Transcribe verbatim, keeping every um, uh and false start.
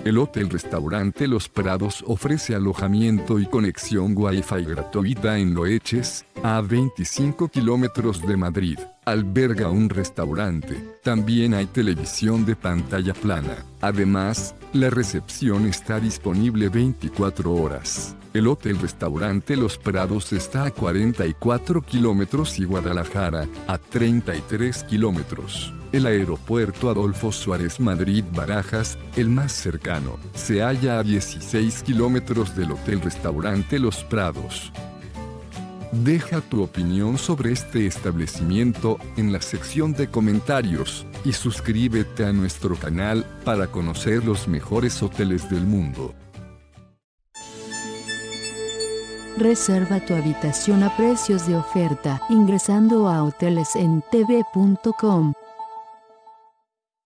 El hotel-restaurante Los Prados ofrece alojamiento y conexión Wi-Fi gratuita en Loeches, a veinticinco kilómetros de Madrid. Alberga un restaurante. También hay televisión de pantalla plana. Además, la recepción está disponible veinticuatro horas. El hotel-restaurante Los Prados está a cuarenta y cuatro kilómetros y Guadalajara, a treinta y tres kilómetros. El aeropuerto Adolfo Suárez Madrid-Barajas, el más cercano, se halla a dieciséis kilómetros del hotel-restaurante Los Prados. Deja tu opinión sobre este establecimiento en la sección de comentarios y suscríbete a nuestro canal para conocer los mejores hoteles del mundo. Reserva tu habitación a precios de oferta ingresando a hoteles en t v punto com.